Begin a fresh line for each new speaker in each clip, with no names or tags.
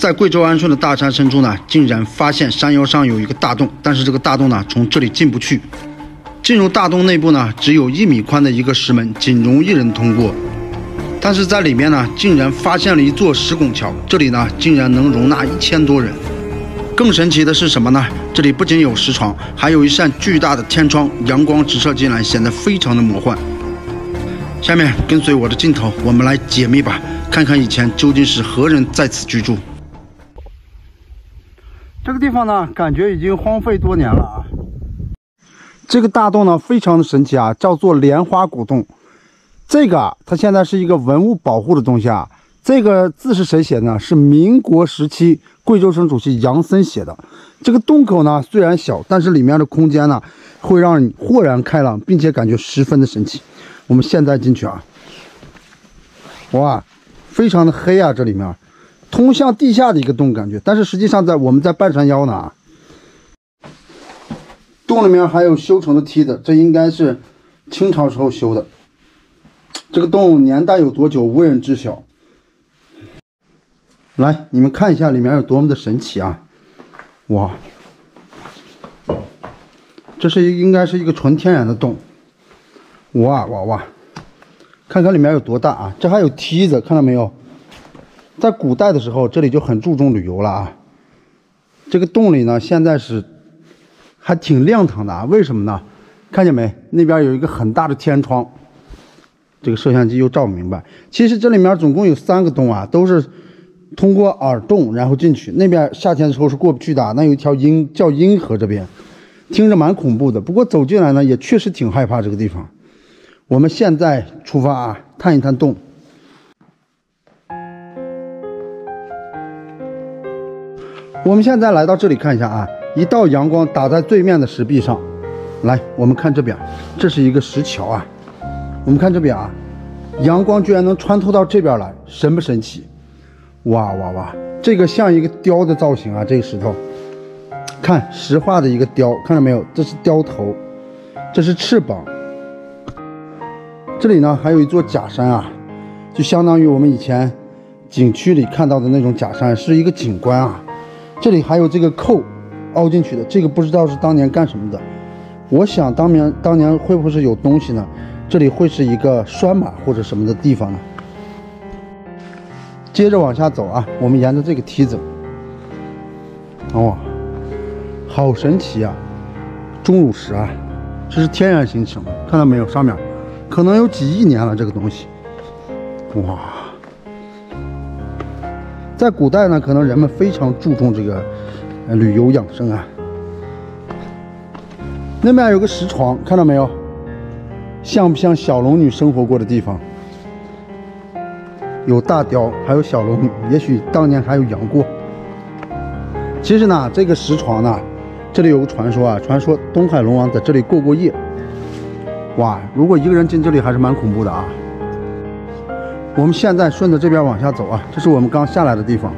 在贵州安顺的大山深处呢，竟然发现山腰上有一个大洞，但是这个大洞呢，从这里进不去。进入大洞内部呢，只有1米宽的一个石门，仅容1人通过。但是在里面呢，竟然发现了一座石拱桥，这里呢，竟然能容纳1000多人。更神奇的是什么呢？这里不仅有石床，还有一扇巨大的天窗，阳光直射进来，显得非常的魔幻。下面跟随我的镜头，我们来解密吧，看看以前究竟是何人在此居住。这个地方呢，感觉已经荒废多年了啊。这个大洞呢，非常的神奇啊，叫做莲花古洞。这个啊，它现在是一个文物保护的东西啊。这个字是谁写的呢？是民国时期贵州省主席杨森写的。这个洞口呢，虽然小，但是里面的空间呢，会让你豁然开朗，并且感觉十分的神奇。我们现在进去啊，哇，非常的黑啊，这里面通向地下的一个洞感觉，但是实际上我们在半山腰呢啊。洞里面还有修成的梯子，这应该是清朝时候修的。这个洞年代有多久，无人知晓。来，你们看一下里面有多么的神奇啊！哇，这是应该是一个纯天然的洞。哇哇哇！看看里面有多大啊！这还有梯子，看到没有？在古代的时候，这里就很注重旅游了啊。这个洞里呢，现在是还挺亮堂的啊。为什么呢？看见没？那边有一个很大的天窗。这个摄像机又照不明白。其实这里面总共有3个洞啊，都是通过耳洞然后进去。那边夏天的时候是过不去的，那有一条叫阴河，这边听着蛮恐怖的。不过走进来呢，也确实挺害怕这个地方。我们现在出发啊，探一探洞。我们现在来到这里看一下啊，一道阳光打在对面的石壁上。来，我们看这边，这是一个石桥啊。我们看这边啊，阳光居然能穿透到这边来，神不神奇？哇哇哇！这个像一个雕的造型啊，这个石头，看石化的一个雕，看到没有？这是雕头，这是翅膀。这里呢还有一座假山啊，就相当于我们以前景区里看到的那种假山，是一个景观啊。这里还有这个扣凹进去的，这个不知道是当年干什么的。我想当年会不会是有东西呢？这里会是一个拴马或者什么的地方呢？接着往下走啊，我们沿着这个梯子，哦，好神奇啊！钟乳石啊，这是天然形成的，看到没有？上面可能有几亿年了，这个东西，哇！在古代呢，可能人们非常注重这个旅游养生啊。那边有个石床，看到没有？像不像小龙女生活过的地方？有大雕，还有小龙女，也许当年还有杨过。其实呢，这个石床呢，这里有个传说啊，传说东海龙王在这里过过夜。哇，如果一个人进这里还是蛮恐怖的啊。我们现在顺着这边往下走啊，这是我们刚下来的地方。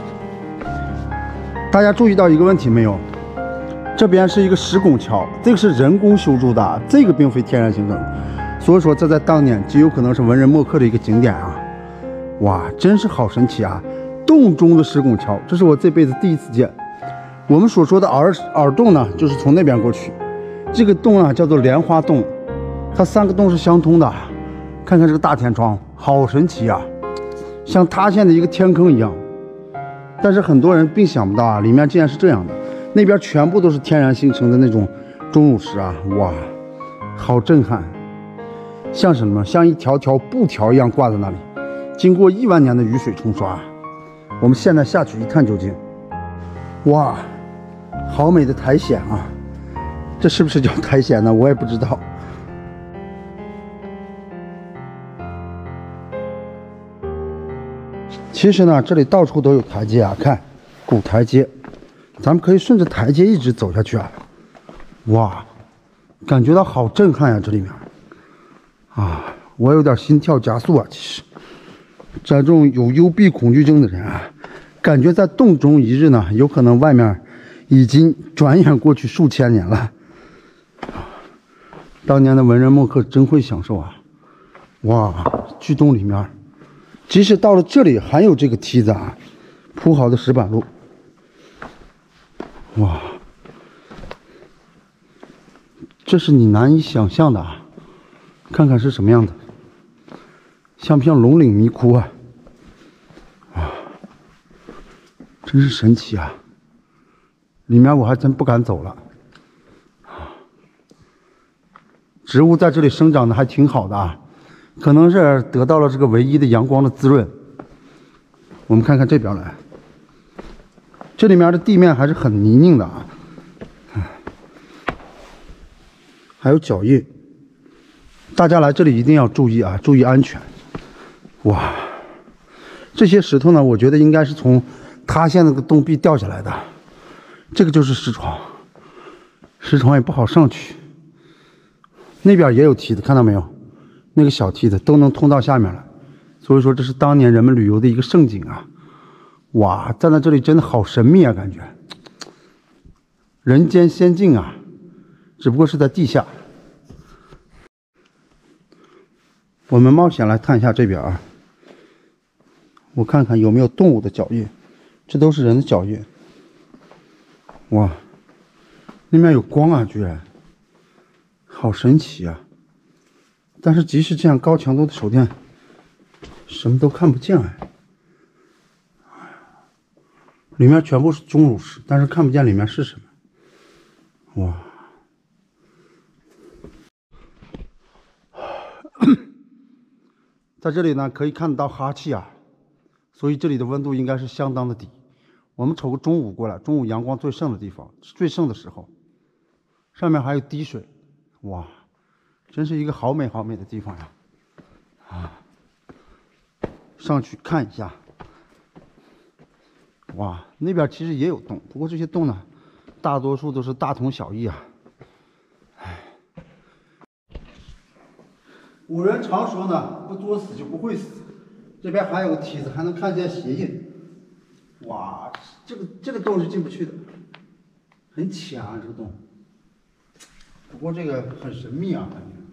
大家注意到一个问题没有？这边是一个石拱桥，这个是人工修筑的，这个并非天然形成，所以说这在当年极有可能是文人墨客的一个景点啊！哇，真是好神奇啊！洞中的石拱桥，这是我这辈子第一次见。我们所说的耳洞呢，就是从那边过去。这个洞啊叫做莲花洞，它3个洞是相通的。看看这个大天窗，好神奇啊，像塌陷的一个天坑一样。但是很多人并想不到啊，里面竟然是这样的。那边全部都是天然形成的那种钟乳石啊，哇，好震撼！像什么？像一条条布条一样挂在那里，经过1万年的雨水冲刷。我们现在下去一探究竟。哇，好美的苔藓啊！这是不是叫苔藓呢？我也不知道。其实呢，这里到处都有台阶啊，看，古台阶。咱们可以顺着台阶一直走下去啊！哇，感觉到好震撼呀，这里面啊，我有点心跳加速啊。其实，这种有幽闭恐惧症的人啊，感觉在洞中一日呢，有可能外面已经转眼过去数千年了。当年的文人墨客真会享受啊！哇，巨洞里面，即使到了这里还有这个梯子啊， 铺好的石板路。哇，这是你难以想象的啊！看看是什么样的，像不像龙岭迷窟啊？啊，真是神奇啊！里面我还真不敢走了。植物在这里生长的还挺好的啊，可能是得到了这个唯一的阳光的滋润。我们看看这边来，这里面的地面还是很泥泞的啊，还有脚印。大家来这里一定要注意啊，注意安全。哇，这些石头呢，我觉得应该是从塌陷那个洞壁掉下来的。这个就是石床，石床也不好上去。那边也有梯子，看到没有？那个小梯子都能通到下面来，所以说这是当年人们旅游的一个胜景啊！哇，站在这里真的好神秘啊，感觉人间仙境啊，只不过是在地下。我们冒险来探一下这边啊，我看看有没有动物的脚印，这都是人的脚印。哇，那边有光啊，居然！好神奇啊！但是即使这样高强度的手电，什么都看不见哎。里面全部是钟乳石，但是看不见里面是什么。哇！在这里呢，可以看得到哈气啊，所以这里的温度应该是相当的低。我们瞅个中午过来，中午阳光最盛的地方，最盛的时候，上面还有滴水。哇，真是一个好美好美的地方呀！啊，上去看一下。哇，那边其实也有洞，不过这些洞呢，大多数都是大同小异啊。唉，古人常说呢，不作死就不会死。这边还有个梯子，还能看见鞋印。哇，这个洞是进不去的，很浅啊，这个洞。不过这个很神秘啊，感觉。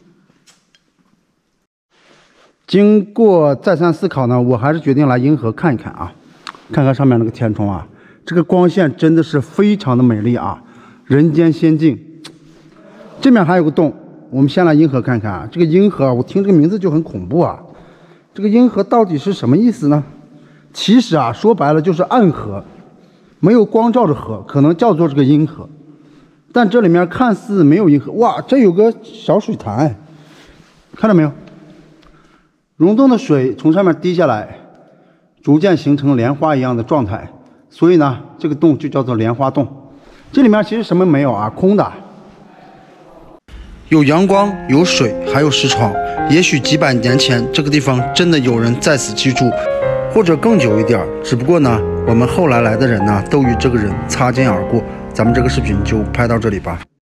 经过再三思考呢，我还是决定来银河看一看啊，看看上面那个天窗啊，这个光线真的是非常的美丽啊，人间仙境。这面还有个洞，我们先来银河看看啊。这个银河，我听这个名字就很恐怖啊。这个银河到底是什么意思呢？其实啊，说白了就是暗河，没有光照着河，可能叫做这个银河。但这里面看似没有银河，哇，这有个小水潭，看到没有？溶洞的水从上面滴下来，逐渐形成莲花一样的状态，所以呢，这个洞就叫做莲花洞。这里面其实什么没有啊，空的。有阳光，有水，还有石床。也许几百年前，这个地方真的有人在此居住，或者更久一点。只不过呢，我们后来来的人呢，都与这个人擦肩而过。咱们这个视频就拍到这里吧。